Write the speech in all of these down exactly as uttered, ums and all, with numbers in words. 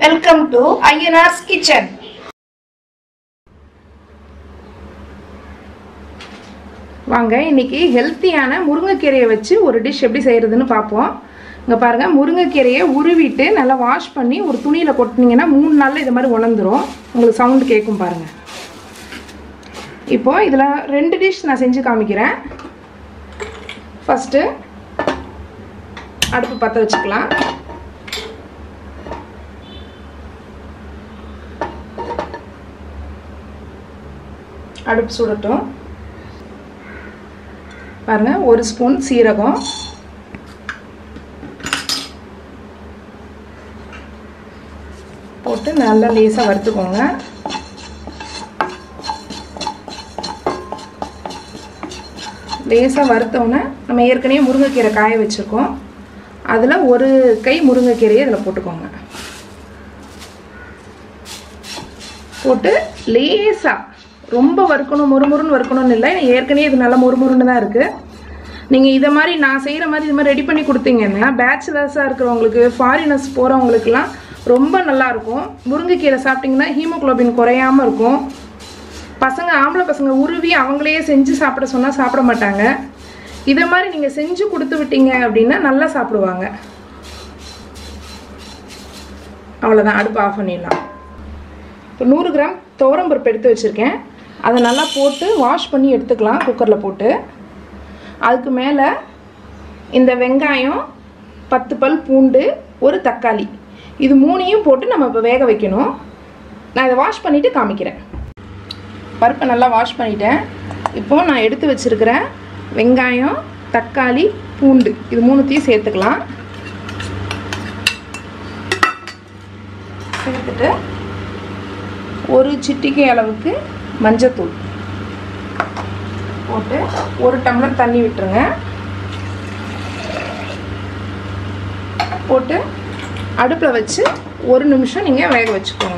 Welcome to I N R's Kitchen. வாங்க இன்னைக்கு ஹெல்த்தியான முருங்கைக்கீரையை வச்சு ஒரு டிஷ் எப்படி செய்யறதுன்னு பாப்போம். இங்க பாருங்க, முருங்கைக்கீரையை உருவிட்டு நல்லா வாஷ் பண்ணி ஒரு துணியில கொட்டினீங்கன்னா மூணு நாள்ல இது மாதிரி உலர்ந்துரும். உங்களுக்கு சவுண்ட் கேட்கும் பாருங்க. இப்போ இதுல ரெண்டு டிஷ் நான் செஞ்சு காமிக்கிறேன். ஃபர்ஸ்ட் அடுப்பு பற்ற வச்சுக்கலாம். அடுப்பு சுடட்டும். பாருங்க, ஒரு ஸ்பூன் சீரகம், போட்டு நல்லா லேசாக வறுத்துக்கோங்க. லேசாக வறுத்தோன்னே நம்ம ஏற்கனவே முருங்கைக்கீரை காய வச்சுருக்கோம், அதில் ஒரு கை முருங்கைக்கீரையை இதில் போட்டுக்கோங்க. போட்டு லேசாக, ரொம்ப வறுக்கணும் முறுமுறுன்னு வறுக்கணும்னு இல்லை, ஏற்கனவே இது நல்லா முறுமுறுன்னு தான் இருக்குது. நீங்கள் இதை மாதிரி நான் செய்கிற மாதிரி இது மாதிரி ரெடி பண்ணி கொடுத்தீங்கன்னா பேச்சுலர்ஸாக இருக்கிறவங்களுக்கு, ஃபாரினர்ஸ் போகிறவங்களுக்குலாம் ரொம்ப நல்லாயிருக்கும். முருங்கைக்கீரை சாப்பிட்டிங்கன்னா ஹீமோக்ளோபின் குறையாமல் இருக்கும். பசங்க, ஆம்பளை பசங்க உருவி அவங்களையே செஞ்சு சாப்பிட சொன்னால் சாப்பிட மாட்டாங்க. இதை மாதிரி நீங்கள் செஞ்சு கொடுத்து விட்டீங்க அப்படின்னா நல்லா சாப்பிடுவாங்க. அவ்வளோதான், அடுப்பு ஆஃப் பண்ணிடலாம். இப்போ நூறு கிராம் துவரம்பருப்பு எடுத்து வச்சுருக்கேன். அதை நல்லா போட்டு வாஷ் பண்ணி எடுத்துக்கலாம் குக்கரில் போட்டு. அதுக்கு மேலே இந்த வெங்காயம், பத்து பல் பூண்டு, ஒரு தக்காளி, இது மூணையும் போட்டு நம்ம இப்போ வேக வைக்கணும். நான் இதை வாஷ் பண்ணிவிட்டு காமிக்கிறேன். பருப்பை நல்லா வாஷ் பண்ணிட்டேன். இப்போது நான் எடுத்து வச்சுருக்கிற வெங்காயம், தக்காளி, பூண்டு, இது மூணுத்தையும் சேர்த்துக்கலாம். சேர்த்துட்டு ஒரு சிட்டிகை அளவுக்கு மஞ்சத்தூள் போட்டு ஒரு டம்ளர் தண்ணி விட்டுருங்க. போட்டு அடுப்பில் வச்சு ஒரு நிமிஷம் நீங்கள் வேக வச்சுக்கோங்க.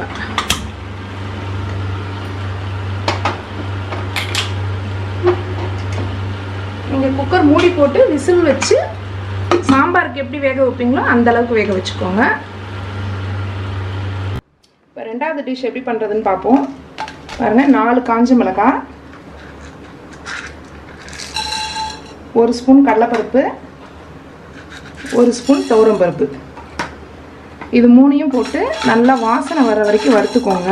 நீங்கள் குக்கர் மூடி போட்டு விசில் வச்சு சாம்பாருக்கு எப்படி வேக வைப்பீங்களோ அந்த அளவுக்கு வேக வச்சுக்கோங்க. இப்போ ரெண்டாவது டிஷ் எப்படி பண்ணுறதுன்னு பார்ப்போம். பாருங்கள், நாலு காஞ்ச மிளகாய், ஒரு ஸ்பூன் கடலைப்பருப்பு, ஒரு ஸ்பூன் துவரம்பருப்பு, இது மூணையும் போட்டு நல்லா வாசனை வர வரைக்கும் வறுத்துக்கோங்க.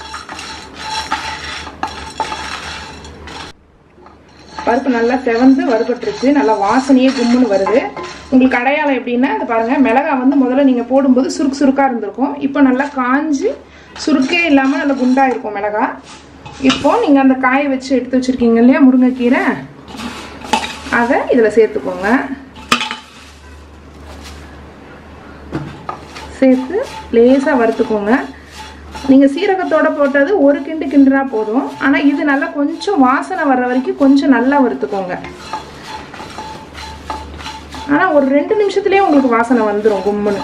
பருப்பு நல்லா செவந்து வறுபட்டுருச்சு, நல்லா வாசனையே கும்முன்னு வருது. உங்களுக்கு அடையாளம் எப்படின்னா, அது பாருங்கள், மிளகாய் வந்து முதல்ல நீங்கள் போடும்போது சுருக்கு சுருக்காக இருந்திருக்கும். இப்போ நல்லா காஞ்சி சுருக்கே இல்லாமல் நல்லா குண்டாக இருக்கும் மிளகாய். இப்போ நீங்கள் அந்த காயை வச்சு எடுத்து வச்சுருக்கீங்க இல்லையா முருங்கைக்கீரை, அதை இதில் சேர்த்துக்கோங்க. சேர்த்து லேசாக வறுத்துக்கோங்க. நீங்கள் சீரகத்தோடு போட்டது ஒரு கிண்டு கிண்டுனா போதும். ஆனால் இது நல்லா கொஞ்சம் வாசனை வர்ற வரைக்கும் கொஞ்சம் நல்லா வறுத்துக்கோங்க. ஆனால் ஒரு ரெண்டு நிமிஷத்துலேயே உங்களுக்கு வாசனை வந்துடும் கும்முன்னு.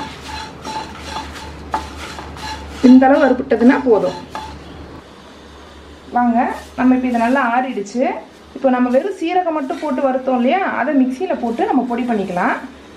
இந்த அளவு வறுப்புட்டதுன்னா போதும். வாங்க, நம்ம இப்போ இதை நல்லா ஆறிடுச்சு. இப்போ நம்ம வெறும் சீரகம் மட்டும் போட்டு வறுத்தோம் இல்லையா, அதை மிக்சியில் போட்டு நம்ம பொடி பண்ணிக்கலாம்.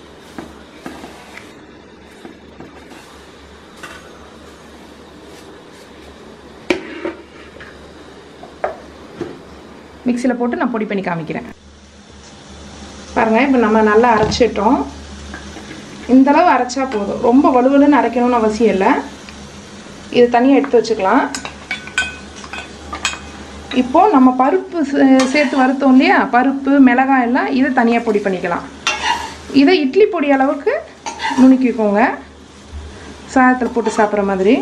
மிக்சியில் போட்டு நான் பொடி பண்ணி காமிக்கிறேன். பாருங்கள், இப்போ நம்ம நல்லா அரைச்சிட்டோம். இந்தளவு அரைச்சா போதும், ரொம்ப வலுவலுன்னு அரைக்கணும்னு அவசியம் இல்லை. இது தனியாக எடுத்து வச்சுக்கலாம். இப்போது நம்ம பருப்பு சேர்த்து வறுத்தோம் இல்லையா, பருப்பு மிளகாய் எல்லாம், இதை தனியாக பொடி பண்ணிக்கலாம். இதை இட்லி பொடி அளவுக்கு நுணுக்கிக்கோங்க, சாதத்தில் போட்டு சாப்பிட்ற மாதிரி.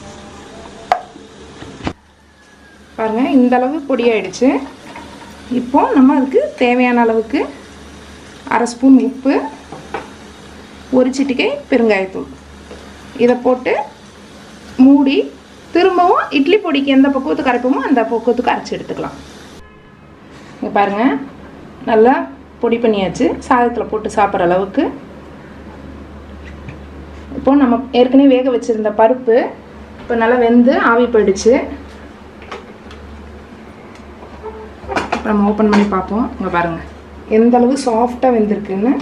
பாருங்கள், இந்த அளவு பொடி ஆயிடுச்சு. இப்போது நம்ம அதுக்கு தேவையான அளவுக்கு அரை ஸ்பூன் உப்பு, ஒரு சிட்டிகை பெருங்காயத்தூள், இதை போட்டு மூடி திரும்பவும் இட்லி பொடிக்கு எந்த பக்குவத்துக்கு அரைப்போமோ அந்த பக்குவத்துக்கு அரைச்சி எடுத்துக்கலாம். இங்கே பாருங்கள், நல்லா பொடி பண்ணியாச்சு, சாதத்தில் போட்டு சாப்பிட்ற அளவுக்கு. இப்போ நம்ம ஏற்கனவே வேக வச்சுருந்த பருப்பு இப்போ நல்லா வெந்து ஆவி போயிடுச்சு. நம்ம ஓப்பன் பண்ணி பார்ப்போம். இங்கே பாருங்கள் எந்த அளவு சாஃப்டாக வெந்திருக்குன்னு.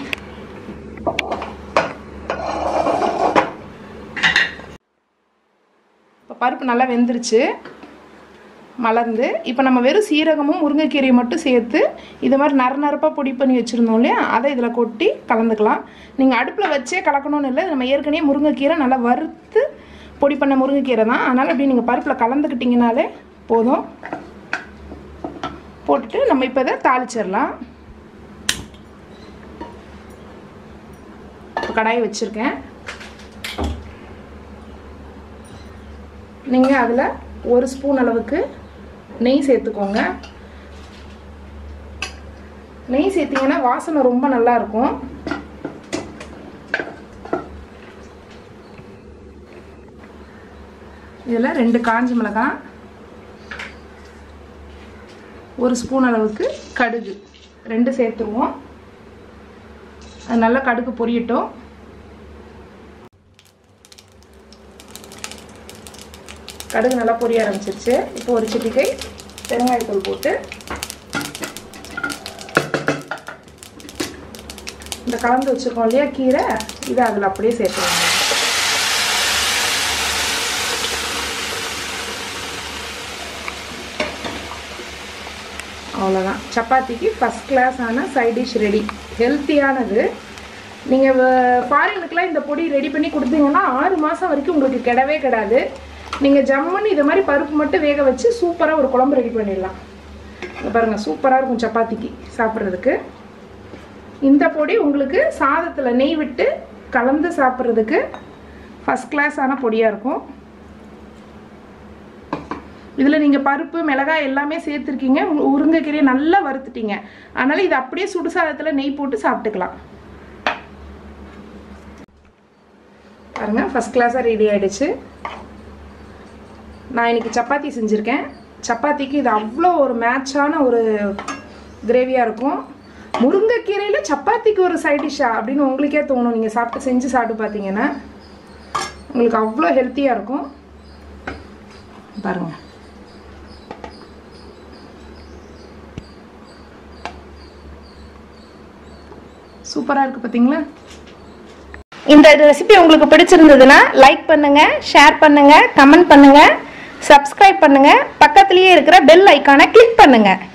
பருப்பு நல்லா வெந்துருச்சு மலர்ந்து. இப்போ நம்ம வெறும் சீரகமும் முருங்கைக்கீரையை மட்டும் சேர்த்து இது மாதிரி நர நரப்பாக பொடி பண்ணி வச்சுருந்தோம் இல்லையா, அதை இதில் கொட்டி கலந்துக்கலாம். நீங்கள் அடுப்பில் வச்சே கலக்கணும்னு இல்லை, நம்ம ஏற்கனவே முருங்கைக்கீரை நல்லா வறுத்து பொடி பண்ண முருங்கைக்கீரை தான். அதனால் அப்படி நீங்கள் பருப்பில் கலந்துக்கிட்டிங்கனாலே போதும். போட்டுட்டு நம்ம இப்போ இதை தாளிச்சிடலாம். இப்போ கடாயை வச்சுருக்கேன். நீங்கள் அதில் ஒரு ஸ்பூன் அளவுக்கு நெய் சேர்த்துக்கோங்க. நெய் சேர்த்திங்கன்னா வாசனை ரொம்ப நல்லா இருக்கும். இதில் ரெண்டு காஞ்ச மிளகாய், ஒரு ஸ்பூன் அளவுக்கு கடுகு ரெண்டு சேர்த்துருவோம். அது நல்லா கடுகு பொரியட்டும். கடுகு நல்லா பொரிய ஆரம்பிச்சிருச்சு. இப்போ ஒரு சிட்டிகை பெருங்காயத்தூள் போட்டு இந்த கலந்து வச்சுருக்கோம் இல்லையா கீரை, இதை அதில் அப்படியே சேர்த்துருவோம். அவ்வளோதான், சப்பாத்திக்கு ஃபஸ்ட் கிளாஸான சைட் டிஷ் ரெடி. ஹெல்த்தியானது. நீங்கள் ஃபாரினுக்கெலாம் இந்த பொடி ரெடி பண்ணி கொடுத்தீங்கன்னா ஆறு மாதம் வரைக்கும் உங்களுக்கு கிடவே கிடாது. நீங்கள் ஜம்முன்னு இதை மாதிரி பருப்பு மட்டும் வேக வச்சு சூப்பராக ஒரு குழம்பு ரெடி பண்ணிடலாம். இங்கே பாருங்கள், சூப்பராக இருக்கும் சப்பாத்திக்கு சாப்பிட்றதுக்கு. இந்த பொடி உங்களுக்கு சாதத்தில் நெய் விட்டு கலந்து சாப்பிட்றதுக்கு ஃபஸ்ட் கிளாஸான பொடியாக இருக்கும். இதில் நீங்கள் பருப்பு மிளகாய் எல்லாமே சேர்த்துருக்கீங்க, முருங்கைக்கீரையை நல்லா வறுத்துட்டீங்க. அதனால் இது அப்படியே சுடு சாதத்தில் நெய் போட்டு சாப்பிட்டுக்கலாம். பாருங்கள், ஃபஸ்ட் கிளாஸாக ரெடி ஆகிடுச்சு. நான் இன்றைக்கி சப்பாத்தி செஞ்சுருக்கேன். சப்பாத்திக்கு இது அவ்வளோ ஒரு மேட்சான ஒரு கிரேவியாக இருக்கும். முருங்கைக்கீரையில் சப்பாத்திக்கு ஒரு சைட் டிஷ்ஷா அப்படின்னு உங்களுக்கே தோணும். நீங்கள் சாப்பிட்டு செஞ்சு சாப்பிட்டு பார்த்தீங்கன்னா உங்களுக்கு அவ்வளோ ஹெல்த்தியாக இருக்கும். பாருங்கள், சூப்பராக இருக்குது பார்த்தீங்களா. இந்த ரெசிபி உங்களுக்கு பிடிச்சிருந்ததுன்னா லைக் பண்ணுங்கள், ஷேர் பண்ணுங்கள், கமெண்ட் பண்ணுங்கள், சப்ஸ்கிரைப் பண்ணுங்கள், பக்கத்துலேயே இருக்கிற பெல் ஐக்கானை கிளிக் பண்ணுங்கள்.